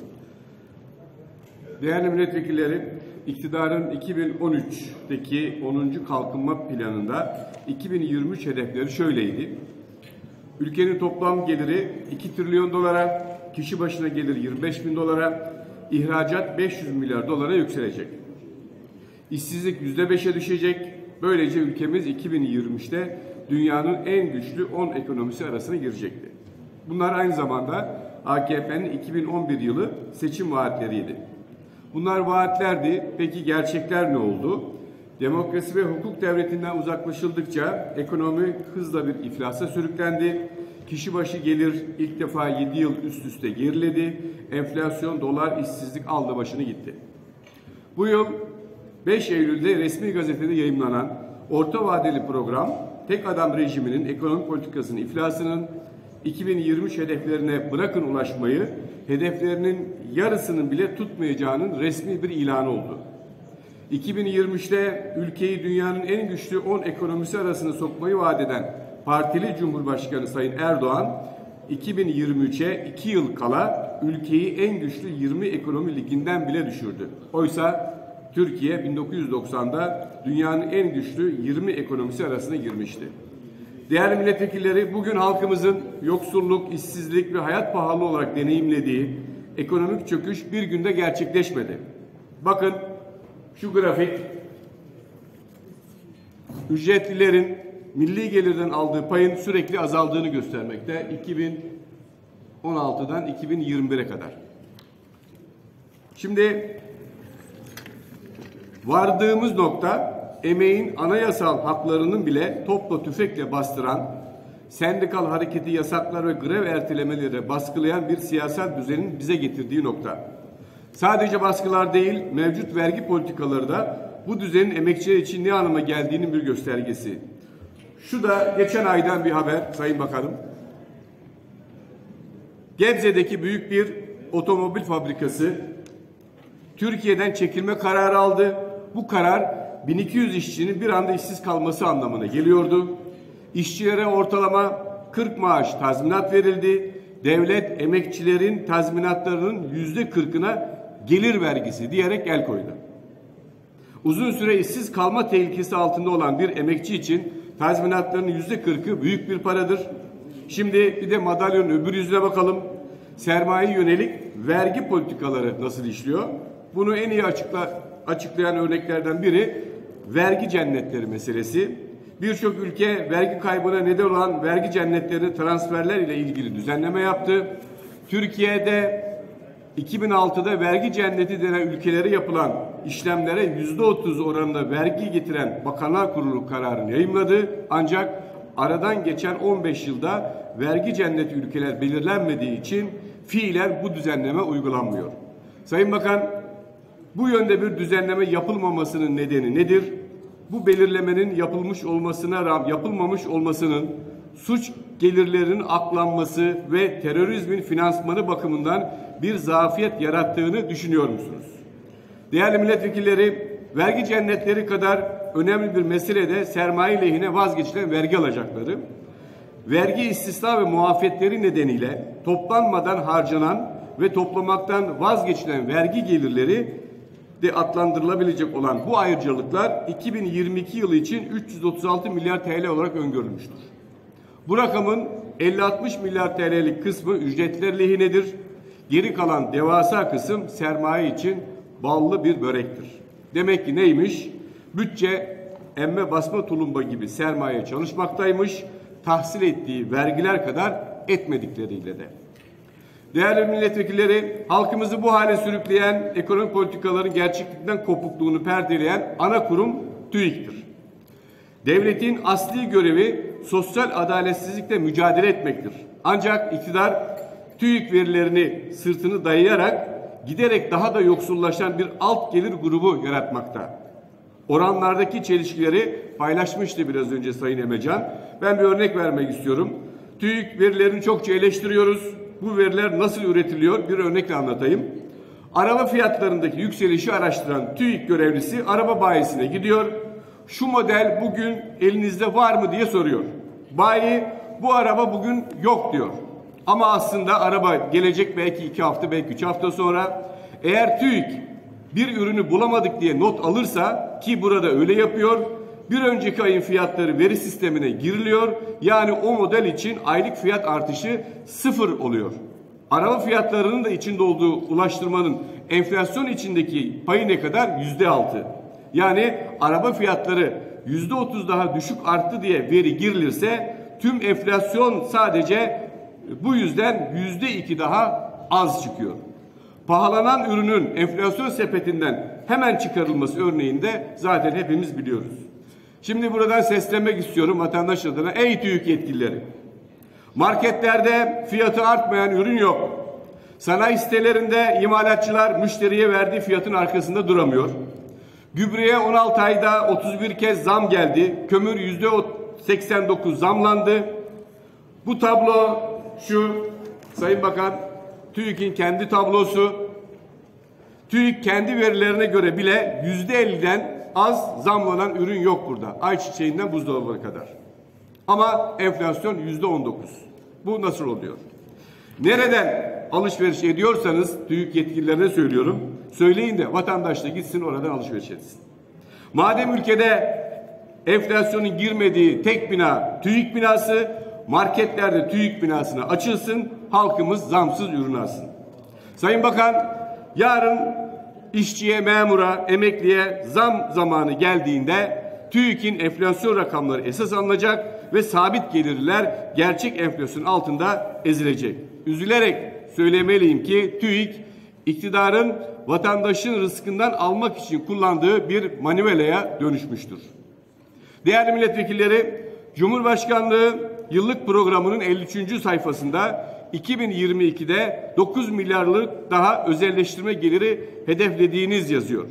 Speaker 7: Değerli milletvekilleri, iktidarın 2013'teki 10. kalkınma planında 2023 hedefleri şöyleydi. Ülkenin toplam geliri 2 trilyon dolara, kişi başına gelir 25 bin dolara, ihracat 500 milyar dolara yükselecek. İşsizlik %5'e düşecek. Böylece ülkemiz 2023'te dünyanın en güçlü 10 ekonomisi arasına girecekti. Bunlar aynı zamanda AKP'nin 2011 yılı seçim vaatleriydi. Bunlar vaatlerdi. Peki gerçekler ne oldu? Demokrasi ve hukuk devletinden uzaklaşıldıkça ekonomi hızla bir iflasa sürüklendi. Kişi başı gelir ilk defa 7 yıl üst üste geriledi. Enflasyon, dolar, işsizlik aldı başını gitti. Bu yıl 5 Eylül'de resmi gazetede yayımlanan orta vadeli program, tek adam rejiminin ekonomik politikasının iflasının 2023 hedeflerine bırakın ulaşmayı, hedeflerinin yarısının bile tutmayacağının resmi bir ilanı oldu. 2023'te ülkeyi dünyanın en güçlü 10 ekonomisi arasına sokmayı vaat eden partili Cumhurbaşkanı Sayın Erdoğan, 2023'e 2 yıl kala ülkeyi en güçlü 20 ekonomi liginden bile düşürdü. Oysa Türkiye 1990'da dünyanın en güçlü 20 ekonomisi arasına girmişti. Değerli milletvekilleri, bugün halkımızın yoksulluk, işsizlik ve hayat pahalılığı olarak deneyimlediği ekonomik çöküş bir günde gerçekleşmedi. Bakın şu grafik, ücretlilerin milli gelirden aldığı payın sürekli azaldığını göstermekte 2016'dan 2021'e kadar. Şimdi vardığımız nokta, emeğin anayasal haklarının bile topla tüfekle bastıran, sendikal hareketi yasaklar ve grev ertelemeleri baskılayan bir siyasal düzenin bize getirdiği nokta. Sadece baskılar değil, mevcut vergi politikaları da bu düzenin emekçiler için ne anlama geldiğinin bir göstergesi. Şu da geçen aydan bir haber Sayın Bakanım. Gebze'deki büyük bir otomobil fabrikası Türkiye'den çekilme kararı aldı. Bu karar 1200 işçinin bir anda işsiz kalması anlamına geliyordu. İşçilere ortalama 40 maaş tazminat verildi. Devlet emekçilerin tazminatlarının %40'ına gelir vergisi diyerek el koydu. Uzun süre işsiz kalma tehlikesi altında olan bir emekçi için tazminatlarının %40'ı büyük bir paradır. Şimdi bir de madalyonun öbür yüzüne bakalım. Sermaye yönelik vergi politikaları nasıl işliyor? Bunu en iyi açıklayan örneklerden biri vergi cennetleri meselesi. Birçok ülke vergi kaybına neden olan vergi cennetlerini transferler ile ilgili düzenleme yaptı. Türkiye'de 2006'da vergi cenneti denen ülkelere yapılan işlemlere %30 oranında vergi getiren Bakanlar Kurulu kararını yayımladı. Ancak aradan geçen 15 yılda vergi cenneti ülkeler belirlenmediği için fiilen bu düzenleme uygulanmıyor. Sayın Bakan, bu yönde bir düzenleme yapılmamasının nedeni nedir? Bu belirlemenin yapılmamış olmasının suç gelirlerinin aklanması ve terörizmin finansmanı bakımından bir zafiyet yarattığını düşünüyor musunuz? Değerli milletvekilleri, vergi cennetleri kadar önemli bir mesele de sermaye lehine vazgeçilen vergi alacakları. Vergi istisna ve muafiyetleri nedeniyle toplanmadan harcanan ve toplamaktan vazgeçilen vergi gelirleri de adlandırılabilecek olan bu ayrıcalıklar 2022 yılı için 336 milyar TL olarak öngörülmüştür. Bu rakamın 50-60 milyar TL'lik kısmı ücretler lehinedir. Geri kalan devasa kısım sermaye için ballı bir börektir. Demek ki neymiş? Bütçe emme basma tulumba gibi sermaye çalışmaktaymış. Tahsil ettiği vergiler kadar etmedikleriyle de. Değerli milletvekilleri, halkımızı bu hale sürükleyen ekonomik politikaların gerçeklikten kopukluğunu perdeleyen ana kurum TÜİK'tir. Devletin asli görevi sosyal adaletsizlikle mücadele etmektir. Ancak iktidar TÜİK verilerini sırtını dayayarak giderek daha da yoksullaşan bir alt gelir grubu yaratmakta. Oranlardaki çelişkileri paylaşmıştı biraz önce Sayın Emecan. Ben bir örnek vermek istiyorum. TÜİK verilerini çokça eleştiriyoruz. Bu veriler nasıl üretiliyor? Bir örnekle anlatayım. Araba fiyatlarındaki yükselişi araştıran TÜİK görevlisi araba bayisine gidiyor. Şu model bugün elinizde var mı diye soruyor. Bayi bu araba bugün yok diyor. Ama aslında araba gelecek belki 2 hafta, belki 3 hafta sonra. Eğer TÜİK bir ürünü bulamadık diye not alırsa, ki burada öyle yapıyor, bir önceki ayın fiyatları veri sistemine giriliyor. Yani o model için aylık fiyat artışı 0 oluyor. Araba fiyatlarının da içinde olduğu ulaştırmanın enflasyon içindeki payı ne kadar? %6. Yani araba fiyatları %30 daha düşük arttı diye veri girilirse tüm enflasyon sadece bu yüzden %2 daha az çıkıyor. Pahalanan ürünün enflasyon sepetinden hemen çıkarılması örneğinde zaten hepimiz biliyoruz. Şimdi buradan seslenmek istiyorum vatandaş adına. Ey TÜİK yetkilileri! Marketlerde fiyatı artmayan ürün yok. Sanayi sitelerinde imalatçılar müşteriye verdiği fiyatın arkasında duramıyor. Gübreye 16 ayda 31 kez zam geldi. Kömür %89 zamlandı. Bu tablo şu, Sayın Bakan, TÜİK'in kendi tablosu. TÜİK kendi verilerine göre bile %50'den az zamlanan ürün yok burada. Ayçiçeğinden buzdolabına kadar. Ama enflasyon %19. Bu nasıl oluyor? Nereden alışveriş ediyorsanız TÜİK yetkililerine söylüyorum. Söyleyin de vatandaş da gitsin oradan alışveriş etsin. Madem ülkede enflasyonun girmediği tek bina TÜİK binası, marketlerde TÜİK binasına açılsın, halkımız zamsız ürün alsın. Sayın Bakan, yarın işçiye, memura, emekliye zam zamanı geldiğinde TÜİK'in enflasyon rakamları esas alınacak ve sabit gelirler gerçek enflasyon altında ezilecek. Üzülerek söylemeliyim ki TÜİK iktidarın vatandaşın rızkından almak için kullandığı bir manivelaya dönüşmüştür. Değerli milletvekilleri, Cumhurbaşkanlığı yıllık programının 53. sayfasında 2022'de 9 milyarlık daha özelleştirme geliri hedeflediğiniz yazıyor.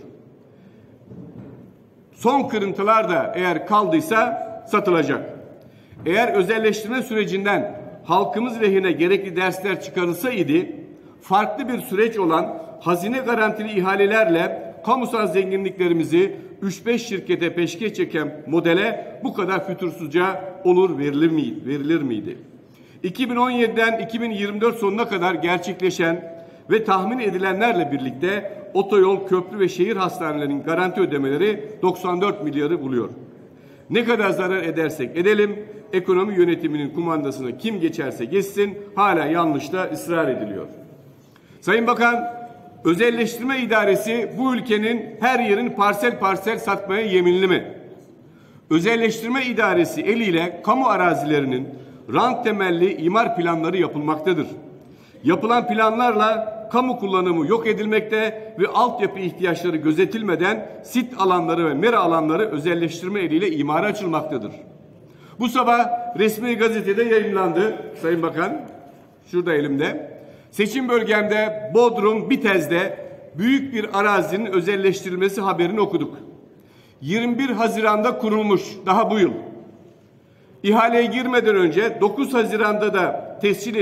Speaker 7: Son kırıntılar da eğer kaldıysa satılacak. Eğer özelleştirme sürecinden halkımız lehine gerekli dersler çıkarılsaydı, farklı bir süreç olan hazine garantili ihalelerle kamusal zenginliklerimizi 3-5 şirkete peşkeş çeken modele bu kadar fütursuzca verilir miydi? 2017'den 2024 sonuna kadar gerçekleşen ve tahmin edilenlerle birlikte otoyol, köprü ve şehir hastanelerinin garanti ödemeleri 94 milyarı buluyor. Ne kadar zarar edersek edelim, ekonomi yönetiminin kumandasına kim geçerse geçsin hala yanlışta ısrar ediliyor. Sayın Bakan, özelleştirme idaresi bu ülkenin her yerini parsel parsel satmaya yeminli mi? Özelleştirme idaresi eliyle kamu arazilerinin rant temelli imar planları yapılmaktadır. Yapılan planlarla kamu kullanımı yok edilmekte ve altyapı ihtiyaçları gözetilmeden sit alanları ve mera alanları özelleştirme eliyle imara açılmaktadır. Bu sabah resmi gazetede yayınlandı Sayın Bakan, şurada elimde. Seçim bölgemde Bodrum Bitez'de büyük bir arazinin özelleştirilmesi haberini okuduk. 21 Haziran'da kurulmuş, daha bu yıl. İhaleye girmeden önce 9 Haziran'da da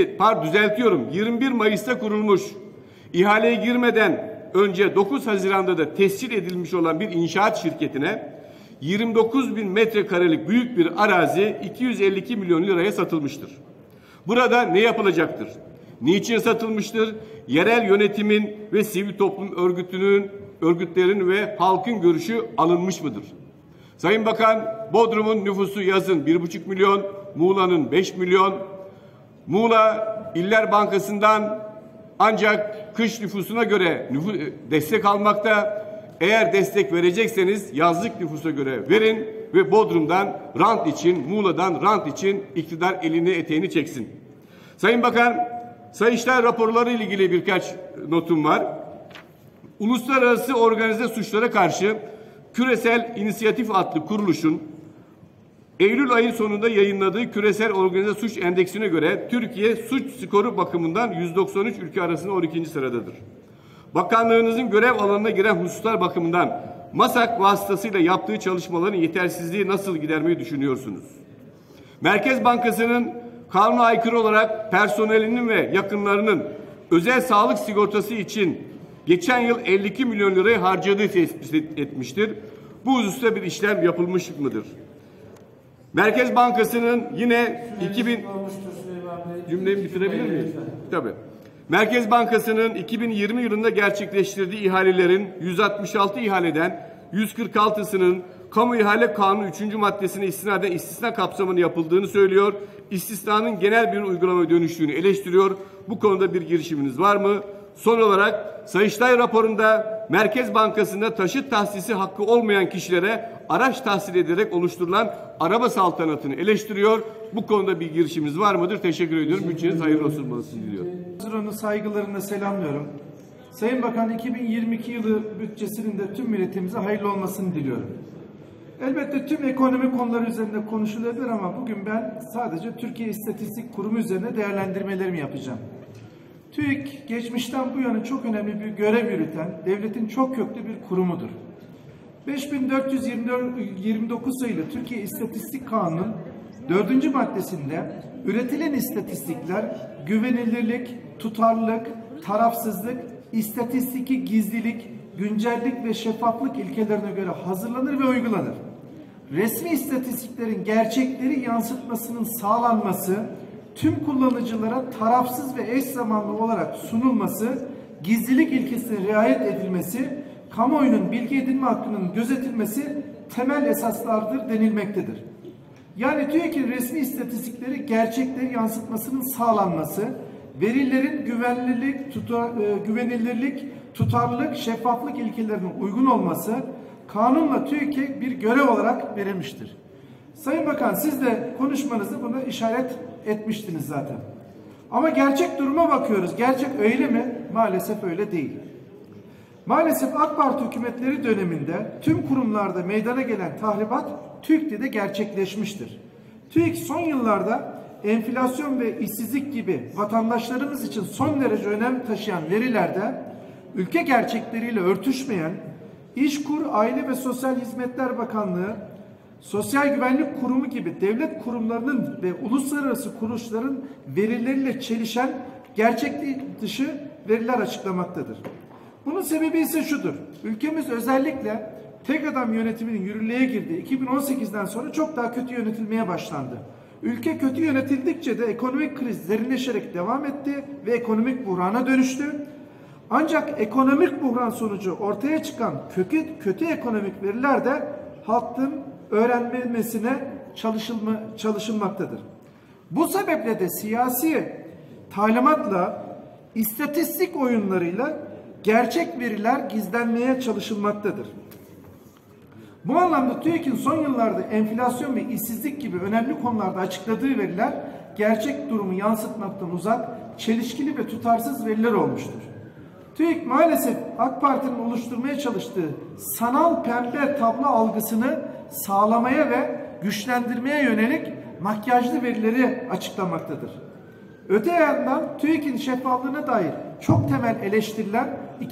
Speaker 7: 21 Mayıs'ta kurulmuş. İhaleye girmeden önce 9 Haziran'da da tescil edilmiş olan bir inşaat şirketine 29 bin metrekarelik büyük bir arazi 252 milyon liraya satılmıştır. Burada ne yapılacaktır? Niçin satılmıştır? Yerel yönetimin ve sivil toplum örgütlerin ve halkın görüşü alınmış mıdır? Sayın Bakan, Bodrum'un nüfusu yazın 1,5 milyon, Muğla'nın 5 milyon. Muğla İller Bankası'ndan ancak kış nüfusuna göre destek almakta. Eğer destek verecekseniz yazlık nüfusa göre verin ve Bodrum'dan rant için, Muğla'dan rant için iktidar elini eteğini çeksin. Sayın Bakan, Sayıştay raporları ile ilgili birkaç notum var. Uluslararası organize suçlara karşı Küresel İnisiyatif adlı kuruluşun Eylül ayı sonunda yayınladığı Küresel Organize Suç Endeksine göre Türkiye suç skoru bakımından 193 ülke arasında 12. sıradadır. Bakanlığınızın görev alanına giren hususlar bakımından MASAK vasıtasıyla yaptığı çalışmaların yetersizliği nasıl gidermeyi düşünüyorsunuz? Merkez Bankası'nın kanuna aykırı olarak personelinin ve yakınlarının özel sağlık sigortası için geçen yıl 52 milyon lirayı harcadığı tespit etmiştir. Bu hususta bir işlem yapılmış mıdır? Merkez Bankası'nın yine 2000 cümlemi bitirebilir miyim? Tabii. Merkez Bankası'nın 2020 yılında gerçekleştirdiği ihalelerin 166 ihaleden 146'sının Kamu İhale Kanunu 3. maddesine istinaden istisna kapsamını yapıldığını söylüyor. İstisnanın genel bir uygulamaya dönüştüğünü eleştiriyor. Bu konuda bir girişiminiz var mı? Son olarak Sayıştay raporunda Merkez Bankası'nda taşıt tahsisi hakkı olmayan kişilere araç tahsil ederek oluşturulan araba saltanatını eleştiriyor. Bu konuda bir girişimimiz var mıdır? Teşekkür ediyorum. Bütçeniz hayırlı olsun diliyorum.
Speaker 2: Hazırlanın saygılarını selamlıyorum. Sayın Bakan, 2022 yılı bütçesinin de tüm milletimize hayırlı olmasını diliyorum. Elbette tüm ekonomi konuları üzerinde konuşulabilir ama bugün ben sadece Türkiye İstatistik Kurumu üzerine değerlendirmelerimi yapacağım. TÜİK geçmişten bu yana çok önemli bir görev yürüten devletin çok köklü bir kurumudur. 5429 sayılı Türkiye İstatistik Kanunu'nun 4. maddesinde üretilen istatistikler güvenilirlik, tutarlılık, tarafsızlık, istatistiki gizlilik, güncellik ve şeffaflık ilkelerine göre hazırlanır ve uygulanır. Resmi istatistiklerin gerçekleri yansıtmasının sağlanması, tüm kullanıcılara tarafsız ve eş zamanlı olarak sunulması, gizlilik ilkesine riayet edilmesi, kamuoyunun bilgi edinme hakkının gözetilmesi temel esaslardır denilmektedir. Yani TÜİK'in resmi istatistikleri gerçekleri yansıtmasının sağlanması, verilerin güvenilirlik, tutarlılık, şeffaflık ilkelerine uygun olması kanunla TÜİK'e bir görev olarak verilmiştir. Sayın Bakan, siz de konuşmanızda bunu işaret etmiştiniz zaten. Ama gerçek duruma bakıyoruz. Gerçek öyle mi? Maalesef öyle değil. Maalesef AK Parti hükümetleri döneminde tüm kurumlarda meydana gelen tahribat TÜİK'te de gerçekleşmiştir. TÜİK son yıllarda enflasyon ve işsizlik gibi vatandaşlarımız için son derece önem taşıyan verilerde ülke gerçekleriyle örtüşmeyen İşkur, Aile ve Sosyal Hizmetler Bakanlığı, Sosyal Güvenlik Kurumu gibi devlet kurumlarının ve uluslararası kuruluşların verileriyle çelişen gerçeklik dışı veriler açıklamaktadır. Bunun sebebi ise şudur. Ülkemiz özellikle tek adam yönetiminin yürürlüğe girdiği 2018'den sonra çok daha kötü yönetilmeye başlandı. Ülke kötü yönetildikçe de ekonomik kriz derinleşerek devam etti ve ekonomik buhrana dönüştü. Ancak ekonomik buhran sonucu ortaya çıkan kötü ekonomik veriler de halkın öğrenmesine çalışılmaktadır. Bu sebeple de siyasi talimatla, istatistik oyunlarıyla gerçek veriler gizlenmeye çalışılmaktadır. Bu anlamda TÜİK'in son yıllarda enflasyon ve işsizlik gibi önemli konularda açıkladığı veriler gerçek durumu yansıtmaktan uzak, çelişkili ve tutarsız veriler olmuştur. TÜİK maalesef AK Parti'nin oluşturmaya çalıştığı sanal pembe tablo algısını sağlamaya ve güçlendirmeye yönelik makyajlı verileri açıklamaktadır. Öte yandan TÜİK'in şeffaflığına dair çok temel eleştiriler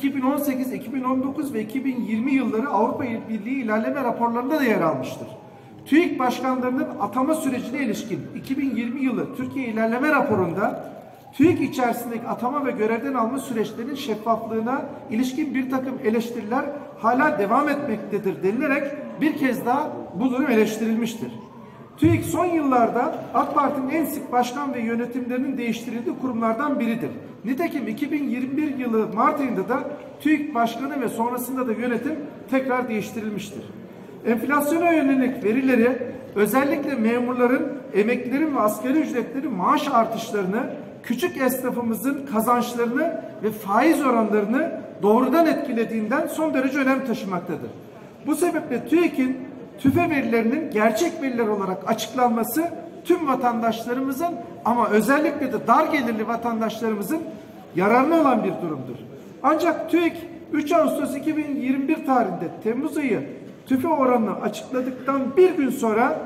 Speaker 2: 2018, 2019 ve 2020 yılları Avrupa Birliği ilerleme raporlarında da yer almıştır. TÜİK başkanlarının atama sürecine ilişkin 2020 yılı Türkiye ilerleme raporunda TÜİK içerisindeki atama ve görevden alma süreçlerinin şeffaflığına ilişkin bir takım eleştiriler hala devam etmektedir denilerek bir kez daha bu durum eleştirilmiştir. TÜİK son yıllarda AK Parti'nin en sık başkan ve yönetimlerinin değiştirildiği kurumlardan biridir. Nitekim 2021 yılı Mart ayında da TÜİK başkanı ve sonrasında da yönetim tekrar değiştirilmiştir. Enflasyona yönelik verileri özellikle memurların, emeklilerin ve asgari ücretlerin maaş artışlarını, küçük esnafımızın kazançlarını ve faiz oranlarını doğrudan etkilediğinden son derece önem taşımaktadır. Bu sebeple TÜİK'in TÜFE verilerinin gerçek veriler olarak açıklanması tüm vatandaşlarımızın ama özellikle de dar gelirli vatandaşlarımızın yararına olan bir durumdur. Ancak TÜİK 3 Ağustos 2021 tarihinde Temmuz ayı TÜFE oranını açıkladıktan bir gün sonra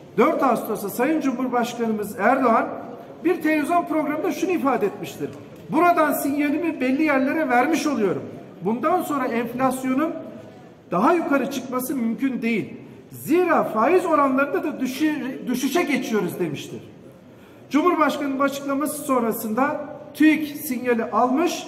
Speaker 2: 4 Ağustos'ta Sayın Cumhurbaşkanımız Erdoğan bir televizyon programında şunu ifade etmiştir. Buradan sinyalimi belli yerlere vermiş oluyorum. Bundan sonra enflasyonun daha yukarı çıkması mümkün değil. Zira faiz oranlarında da düşüşe geçiyoruz demiştir. Cumhurbaşkanının açıklaması sonrasında TÜİK sinyali almış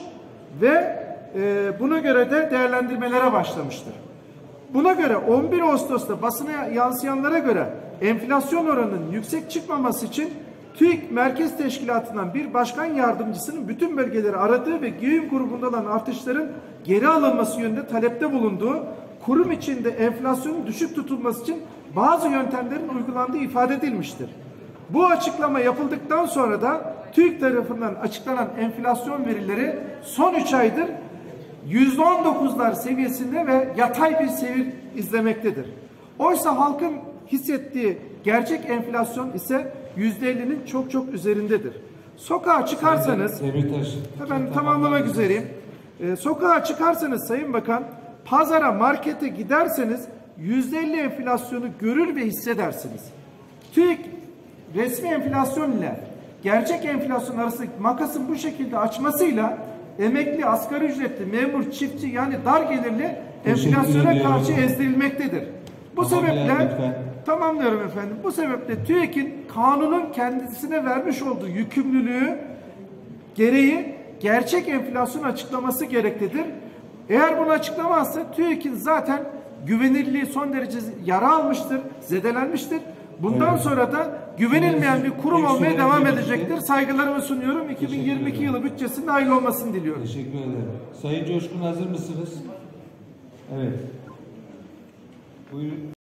Speaker 2: ve buna göre de değerlendirmelere başlamıştır. Buna göre 11 Ağustos'ta basına yansıyanlara göre enflasyon oranının yüksek çıkmaması için TÜİK Merkez Teşkilatı'ndan bir başkan yardımcısının bütün bölgeleri aradığı ve GİÜM grubunda olan artışların geri alınması yönünde talepte bulunduğu, kurum içinde enflasyonun düşük tutulması için bazı yöntemlerin uygulandığı ifade edilmiştir. Bu açıklama yapıldıktan sonra da TÜİK tarafından açıklanan enflasyon verileri son 3 aydır %19'lar seviyesinde ve yatay bir seyir izlemektedir. Oysa halkın hissettiği gerçek enflasyon ise %50'nin çok çok üzerindedir. Sokağa çıkarsanız, ben tamamlamak üzereyim. Sokağa çıkarsanız Sayın Bakan, pazara, markete giderseniz %50 enflasyonu görür ve hissedersiniz. TÜİK resmi enflasyon ile gerçek enflasyon arasındaki makasın bu şekilde açmasıyla emekli, asgari ücretli, memur, çiftçi yani dar gelirli enflasyona karşı ezdirilmektedir. Bu sebeple tamamlıyorum efendim. Bu sebeple TÜİK'in kanunun kendisine vermiş olduğu yükümlülüğü gereği gerçek enflasyon açıklaması gereklidir. Eğer bunu açıklamazsa TÜİK'in zaten güvenilirliği son derece yara almıştır, zedelenmiştir. Bundan sonra da güvenilmeyen bir kurum olmaya devam edecektir. Saygılarımı sunuyorum. 2022 yılı bütçesinin hayırlı olmasını diliyorum.
Speaker 8: Teşekkür ederim. Sayın Coşkun hazır mısınız? Evet. Buyurun.